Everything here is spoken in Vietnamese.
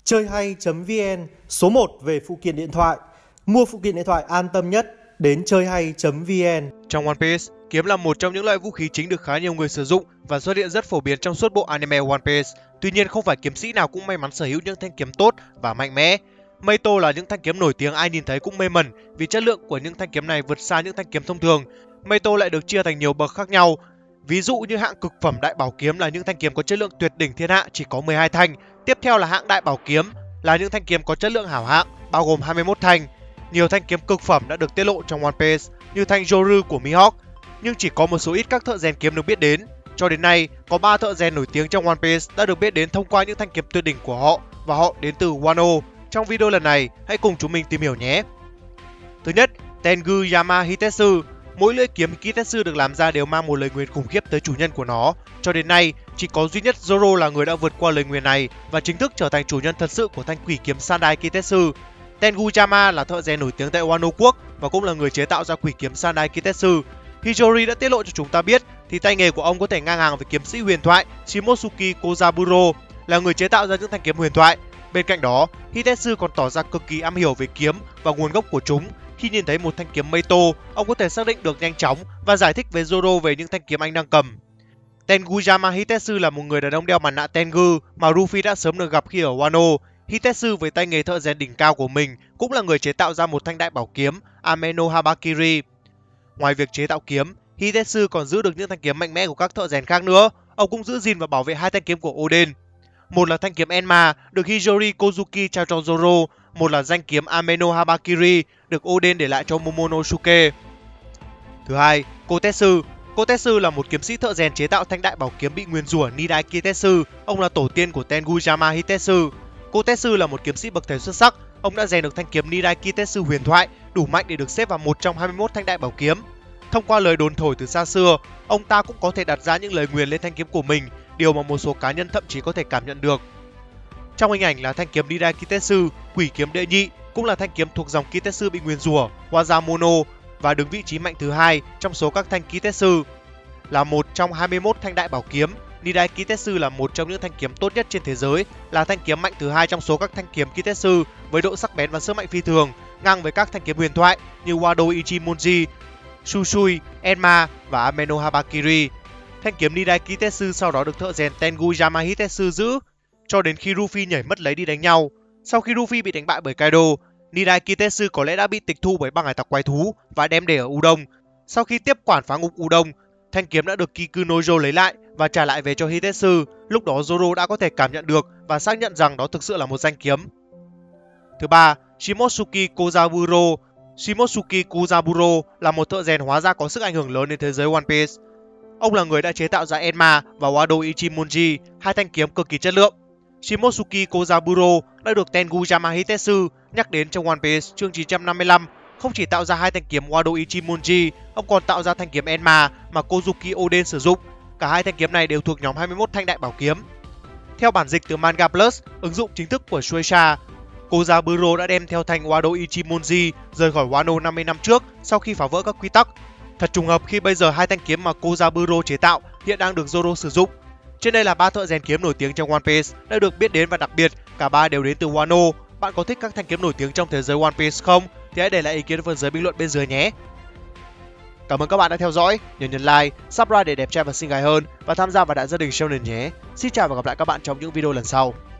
Chơi hay.vn, số 1 về phụ kiện điện thoại. Mua phụ kiện điện thoại an tâm nhất, đến chơi hay.vn. Trong One Piece, kiếm là một trong những loại vũ khí chính được khá nhiều người sử dụng và xuất hiện rất phổ biến trong suốt bộ anime One Piece. Tuy nhiên, không phải kiếm sĩ nào cũng may mắn sở hữu những thanh kiếm tốt và mạnh mẽ. Meito là những thanh kiếm nổi tiếng ai nhìn thấy cũng mê mẩn vì chất lượng của những thanh kiếm này vượt xa những thanh kiếm thông thường. Meito lại được chia thành nhiều bậc khác nhau. Ví dụ như hạng cực phẩm đại bảo kiếm là những thanh kiếm có chất lượng tuyệt đỉnh thiên hạ chỉ có 12 thanh. Tiếp theo là hạng đại bảo kiếm là những thanh kiếm có chất lượng hảo hạng bao gồm 21 thanh. Nhiều thanh kiếm cực phẩm đã được tiết lộ trong One Piece như thanh Yoru của Mihawk, nhưng chỉ có một số ít các thợ rèn kiếm được biết đến. Cho đến nay, có 3 thợ rèn nổi tiếng trong One Piece đã được biết đến thông qua những thanh kiếm tuyệt đỉnh của họ và họ đến từ Wano. Trong video lần này, hãy cùng chúng mình tìm hiểu nhé. Thứ nhất, Tengu Yama Hitetsu. Mỗi lưỡi kiếm Kitetsu được làm ra đều mang một lời nguyền khủng khiếp tới chủ nhân của nó. Cho đến nay, chỉ có duy nhất Zoro là người đã vượt qua lời nguyền này và chính thức trở thành chủ nhân thật sự của thanh quỷ kiếm Sandai Kitetsu. Tengu Yama là thợ rèn nổi tiếng tại Wano quốc và cũng là người chế tạo ra quỷ kiếm Sandai Kitetsu. Hijori đã tiết lộ cho chúng ta biết thì tay nghề của ông có thể ngang hàng với kiếm sĩ huyền thoại Shimotsuki Kozaburo, là người chế tạo ra những thanh kiếm huyền thoại. Bên cạnh đó, Hitetsu còn tỏ ra cực kỳ am hiểu về kiếm và nguồn gốc của chúng. Khi nhìn thấy một thanh kiếm Meito, ông có thể xác định được nhanh chóng và giải thích với Zoro về những thanh kiếm anh đang cầm. Tengu Yama Hitetsu là một người đàn ông đeo mặt nạ Tengu mà Luffy đã sớm được gặp khi ở Wano. Hitetsu với tay nghề thợ rèn đỉnh cao của mình cũng là người chế tạo ra một thanh đại bảo kiếm Ame no Habakiri. Ngoài việc chế tạo kiếm, Hitetsu còn giữ được những thanh kiếm mạnh mẽ của các thợ rèn khác nữa. Ông cũng giữ gìn và bảo vệ hai thanh kiếm của Oden. Một là thanh kiếm Enma được Hijori Kozuki trao cho Zoro, một là danh kiếm Ame no Habakiri được Oden để lại cho Momonosuke. Thứ hai, Kotetsu. Kotetsu là một kiếm sĩ thợ rèn chế tạo thanh đại bảo kiếm bị nguyền rủa Nidai Kitetsu. Ông là tổ tiên của Tengu Yama Hitetsu. Kotetsu là một kiếm sĩ bậc thầy xuất sắc. Ông đã rèn được thanh kiếm Nidai Kitetsu huyền thoại đủ mạnh để được xếp vào một trong 21 thanh đại bảo kiếm. Thông qua lời đồn thổi từ xa xưa, ông ta cũng có thể đặt ra những lời nguyền lên thanh kiếm của mình, điều mà một số cá nhân thậm chí có thể cảm nhận được. Trong hình ảnh là thanh kiếm Nidai Kitetsu, quỷ kiếm đệ nhị, cũng là thanh kiếm thuộc dòng Kitetsu bị nguyền rủa Wazamono và đứng vị trí mạnh thứ hai trong số các thanh Kitetsu. Là một trong 21 thanh đại bảo kiếm, Nidai Kitetsu là một trong những thanh kiếm tốt nhất trên thế giới, là thanh kiếm mạnh thứ hai trong số các thanh kiếm Kitetsu với độ sắc bén và sức mạnh phi thường, ngang với các thanh kiếm huyền thoại như Wado Ichimonji, Shushui, Enma và Ame no Habakiri. Thanh kiếm Nidai Kitetsu sau đó được thợ rèn Tengu Yama Hitetsu giữ cho đến khi Luffy nhảy mất lấy đi đánh nhau. Sau khi Luffy bị đánh bại bởi Kaido, Nidai Kitetsu có lẽ đã bị tịch thu bởi băng hải tặc quái thú và đem để ở Udon. Sau khi tiếp quản phá ngục Udon, thanh kiếm đã được Kikunojo lấy lại và trả lại về cho Hitetsu. Lúc đó Zoro đã có thể cảm nhận được và xác nhận rằng đó thực sự là một danh kiếm. Thứ ba, Shimotsuki Kozaburo. Shimotsuki Kozaburo là một thợ rèn hóa ra có sức ảnh hưởng lớn đến thế giới One Piece. Ông là người đã chế tạo ra Enma và Wado Ichimonji, hai thanh kiếm cực kỳ chất lượng. Shimotsuki Kozaburo đã được Tengu Yama Hitetsu nhắc đến trong One Piece chương 955. Không chỉ tạo ra hai thanh kiếm Wado Ichimonji, ông còn tạo ra thanh kiếm Enma mà Kozuki Oden sử dụng. Cả hai thanh kiếm này đều thuộc nhóm 21 thanh đại bảo kiếm. Theo bản dịch từ Manga Plus, ứng dụng chính thức của Shueisha, Kozaburo đã đem theo thanh Wado Ichimonji rời khỏi Wano 50 năm trước sau khi phá vỡ các quy tắc. Thật trùng hợp khi bây giờ hai thanh kiếm mà Kozaburo chế tạo hiện đang được Zoro sử dụng. Trên đây là 3 thợ rèn kiếm nổi tiếng trong One Piece đã được biết đến và đặc biệt cả 3 đều đến từ Wano. Bạn có thích các thanh kiếm nổi tiếng trong thế giới One Piece không? Thì hãy để lại ý kiến ở phần dưới bình luận bên dưới nhé. Cảm ơn các bạn đã theo dõi, nhớ nhấn like, subscribe để đẹp trai và xinh gái hơn và tham gia vào đại gia đình Shonen nhé. Xin chào và gặp lại các bạn trong những video lần sau.